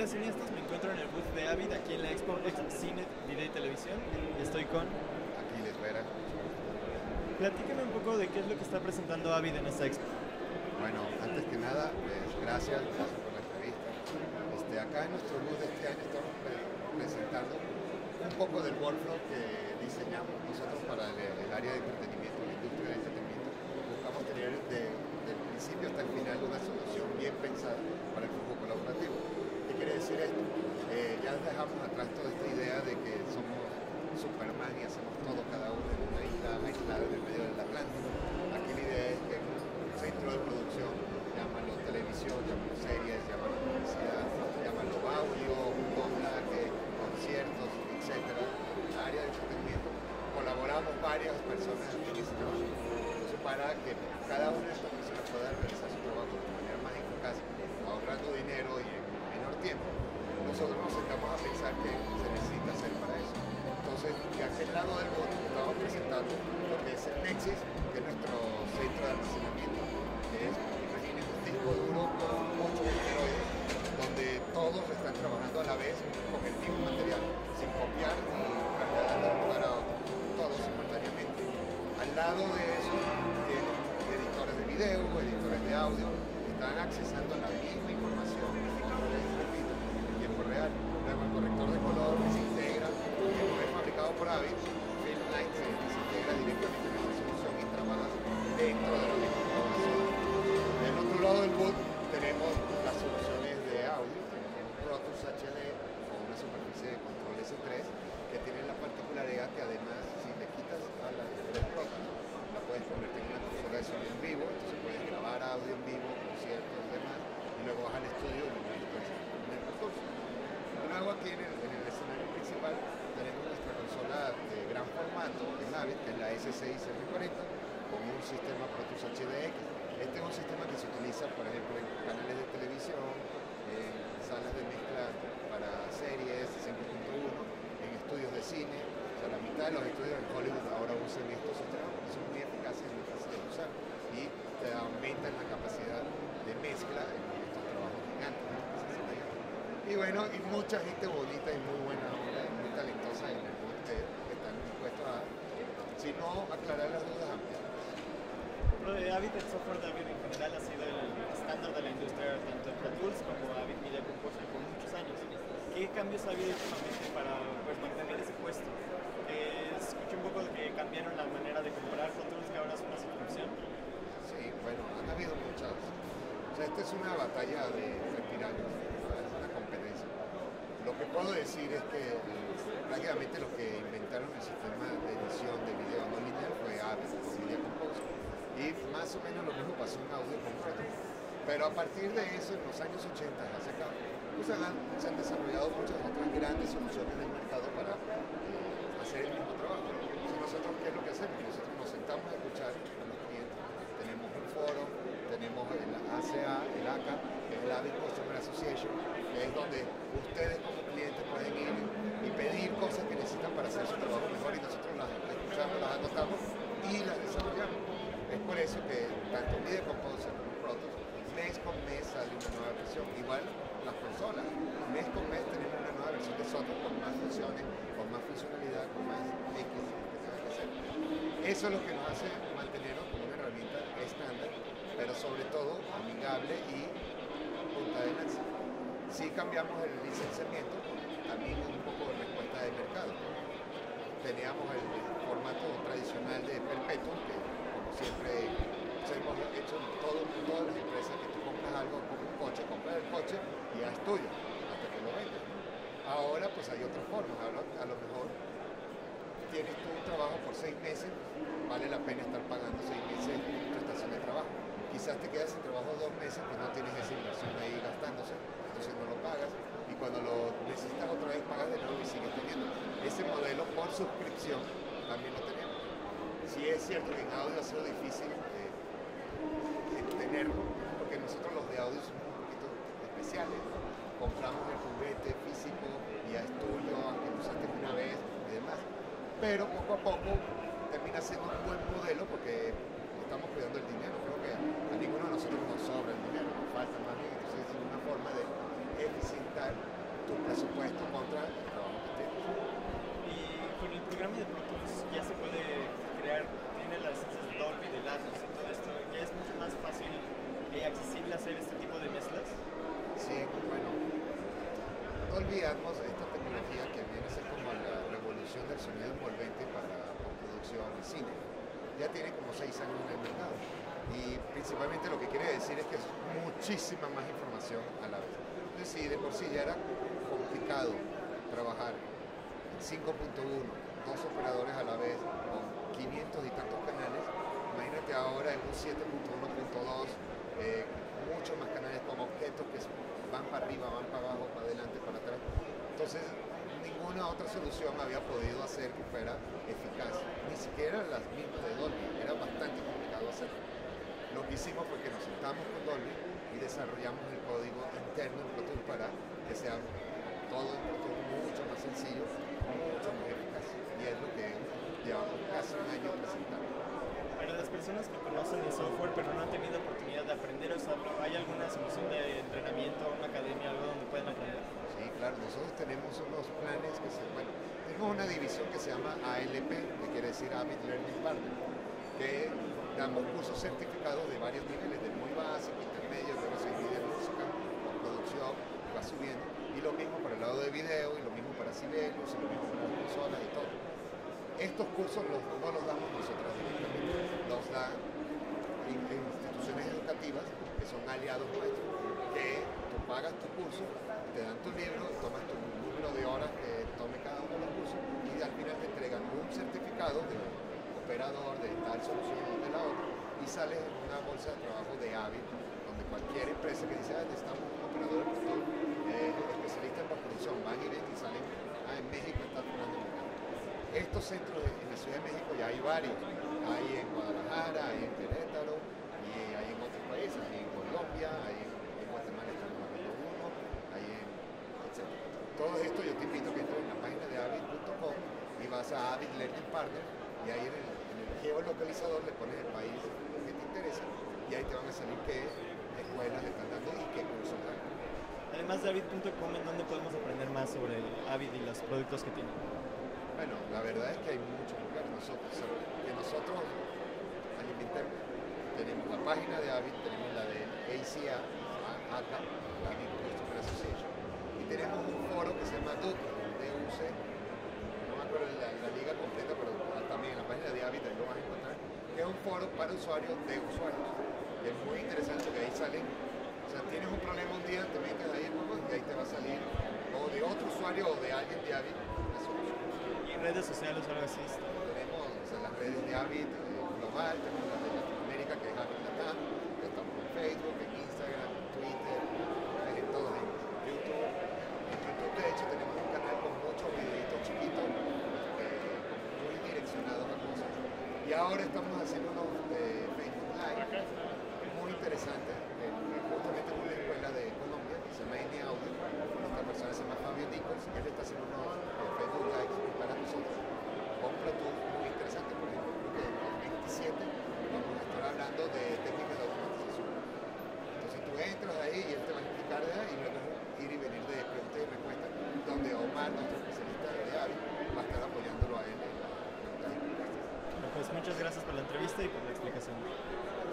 de cineastas, me encuentro en el booth de Avid aquí en la Expo Cine, Video y Televisión. Estoy con... Aquiles Vera. Platícame un poco de qué es lo que está presentando Avid en esta expo. Bueno, antes que nada, gracias por la entrevista. Acá en nuestro booth de este año estamos presentando un poco del workflow que diseñamos nosotros para el área de entretenimiento, la industria de entretenimiento. Buscamos tener desde el principio hasta el final una solución bien pensada para el flujo colaborativo. ¿Qué quiere decir esto? Ya dejamos atrás toda esta idea de que somos Superman y hacemos todo cada uno en una isla aislada en el medio del Atlántico. Aquí la idea es que un centro de producción, llámalo televisión, llámalo series, llámalo publicidad, llámalo audio, doblaje, conciertos, etcétera, la área de entretenimiento, colaboramos varias personas en ese trabajo. Entonces, para que cada una de estas personas pueda realizar su trabajo de manera más eficaz, ahorrando dinero y en menor tiempo, nosotros nos sentamos a pensar qué se necesita hacer para eso. Entonces, de aquel lado del mundo estamos presentando lo que es el Nexus, que es nuestro centro de almacenamiento, que es, imaginen, un disco duro con muchos esteroides, donde todos están trabajando a la vez con el mismo material, sin copiar ni trasladar de un lugar a otro, todos simultáneamente. Al lado de eso, tienen editores de video, editores de audio, que están accesando a la misma información, repito, en tiempo real. Luego el corrector de color que se integra, que no es fabricado por Avid, Filmline se integra directamente en esa solución y trabaja dentro de la misma información. Del otro lado del boot tenemos las soluciones de audio, tenemos un Pro Tools HD con una superficie de control S3 que tiene la particularidad que además si le quitas a la del Pro Tools la puedes convertir en una consola de sonido en vivo, entonces puedes grabar audio en vivo, conciertos y demás, y luego vas al estudio y lo metes en el Pro Tools. Luego aquí en el escenario principal tenemos nuestra consola de gran formato en Avid, que es la S6R40, con un sistema Pro Tools HDX. Este es un sistema que se utiliza, por ejemplo, en canales de televisión, en salas de mezcla para series 5.1, en estudios de cine. O sea, la mitad de los estudios en Hollywood ahora usan estos sistemas porque son muy eficaces y muy fáciles de usar y te aumentan la capacidad de mezcla en estos trabajos gigantes, ¿no? Y bueno, y mucha gente bonita y muy buena onda y muy talentosa en el mundo que están dispuestos a, si no, aclarar las dudas amplias. Lo de Avid, el software de Avid en general ha sido el estándar de la industria, tanto en Pro Tools como Avid Media Composer por muchos años. ¿Qué cambios ha habido últimamente para mantener ese puesto? Escuché un poco de que cambiaron la manera de comprar Pro Tools, que ahora es una suscripción. Sí, bueno, han habido muchas. O sea, esta es una batalla de retiranos, es una competencia. Lo que puedo decir es que prácticamente los que inventaron el sistema de edición de video no lineal fue Avid con Media Composer. Y más o menos lo mismo pasó en audio con Pro Tools. Pero a partir de eso, en los años 80 hacia acá, pues se han desarrollado muchas otras grandes soluciones del mercado para hacer el mismo trabajo. Entonces, nosotros, ¿qué es lo que hacemos? Nosotros nos sentamos a escuchar a los clientes. Tenemos un foro, tenemos el ACA, el ACA, que es el Avid Customer Association, que es donde ustedes como clientes pueden ir y pedir cosas que necesitan para hacer su trabajo mejor y nosotros las escuchamos, las anotamos y las desarrollamos. Es por eso que tanto Media Composer como Pro Tools, mes con mes sale una nueva versión. Igual las consolas, mes con mes tenemos una nueva versión de software con más funciones, con más funcionalidad, con más X que tenga que hacer. Eso es lo que nos hace mantenernos como una herramienta estándar, pero sobre todo amigable y punta de lanza. Sí cambiamos el licenciamiento, también un poco de respuesta del mercado. Teníamos el formato tradicional de perpetuo, que como siempre hemos hecho todas las empresas, que tú compras algo como un coche, compras el coche y ya es tuyo, hasta que lo vendes. Ahora pues hay otras formas, a lo mejor tienes tú un trabajo por 6 meses, vale la pena estar pagando 6 meses tu estación de trabajo. Quizás te quedas sin trabajo 2 meses, pues no tienes esa inversión ahí gastándose, entonces no lo pagas, y cuando lo necesitas otra vez pagas de nuevo y sigues teniendo. Ese modelo por suscripción también lo tenemos. Sí es cierto que en audio ha sido difícil tenerlo, porque nosotros los de audio somos un poquito especiales, ¿no? Compramos el juguete físico y ya es tuyo, aunque lo usaste una vez y demás, pero poco a poco termina siendo un buen modelo porque estamos cuidando el dinero. Creo que a ninguno de nosotros nos sobra el dinero, nos falta más bien, entonces es una forma de eficientar programa de Pro Tools ya se puede crear, tiene las licencias de Dolby, de Atmos y todo esto, ya es mucho más fácil y accesible hacer este tipo de mezclas. Sí, bueno, Dolby Atmos, esta tecnología que viene a ser como la revolución del sonido envolvente para producción y cine, ya tiene como 6 años en el mercado. Y principalmente lo que quiere decir es que es muchísima más información a la vez. Entonces, si de por sí ya era complicado trabajar en 5.1, dos operadores a la vez, con 500 y tantos canales, imagínate ahora en un 7.1.2, muchos más canales con objetos que van para arriba, van para abajo, para adelante, para atrás. Entonces, ninguna otra solución había podido hacer que fuera eficaz. Ni siquiera las mismas de Dolby, era bastante complicado hacerlo. Lo que hicimos fue que nos sentamos con Dolby y desarrollamos el código interno en Pro Tools para que sea todo en Pro Tools mucho más sencillo, mucho más eficaz. Y es lo que llevamos casi un año presentando. Para las personas que conocen el software pero no han tenido oportunidad de aprender a usarlo, ¿hay alguna solución de entrenamiento, una academia, algo donde puedan aprender? Sí, claro, nosotros tenemos unos planes que tenemos una división que se llama ALP, que quiere decir Avid Learning Partner, que damos cursos certificados de varios niveles, de muy básico, intermedio, luego se divide en música, producción, va subiendo, y lo mismo para el lado de video, y lo mismo para Sibelius, y lo mismo para las consolas y todo. Estos cursos no los damos nosotros directamente, los dan instituciones educativas que son aliados nuestros, que tú pagas tu curso, te dan tu libro, tomas tu número de horas que tome cada uno de los cursos y al final te entregan un certificado de operador de tal solución o de la otra y sales en una bolsa de trabajo de Avid, donde cualquier empresa que dice, necesitamos un operador de productor, especialista en postproducción, van y ven y salen, en México está funcionando. Estos centros en la Ciudad de México ya hay varios, hay en Guadalajara, hay en Querétaro y hay en otros países, hay en Colombia, hay en Guatemala estamos abriendo uno, hay en etc. Todo esto yo te invito a que entres en la página de avid.com y vas a Avid Learning Partner y ahí en el geolocalizador le pones el país que te interesa y ahí te van a salir qué escuelas están dando y qué cursos dan. Además de Avid.com, ¿en dónde podemos aprender más sobre el Avid y los productos que tiene? Bueno, la verdad es que hay muchos lugares. Nosotros alimentamos, tenemos la página de Avid, tenemos la de ACA, ACA, la Avid Customer Association, y tenemos un foro que se llama DUC, DUC, no me acuerdo la liga completa, pero también en la página de Avid ahí lo vas a encontrar, que es un foro para usuarios de usuarios, que es muy interesante porque ahí salen, o sea, tienes un problema un día, te metes ahí en Google y ahí te va a salir o de otro usuario o de alguien de Avid la solución. ¿Redes sociales o algo así? Tenemos las redes de Avid global, tenemos las de Latinoamérica que es Avid Latam, estamos en Facebook, en Instagram, en Twitter, en todo, en YouTube. En YouTube de hecho tenemos un canal con muchos videitos chiquitos, muy direccionados a cosas. Y ahora estamos haciendo unos Facebook Live muy interesantes, justamente en una escuela de Colombia que se llama Eni Audio. Esta persona se llama Fabio Nichols y él está haciendo unos Facebook Live para nosotros con Pro Tools muy interesante. Por ejemplo, creo que en los 27 vamos a estar hablando de técnicas de automatización. Entonces tú entras ahí y él te va a explicar de ahí y luego ir y venir de preguntas y respuestas, donde Omar, nuestro especialista de Avid, va a estar apoyándolo a él en las preguntas y respuestas. Bueno, pues muchas gracias por la entrevista y por la explicación.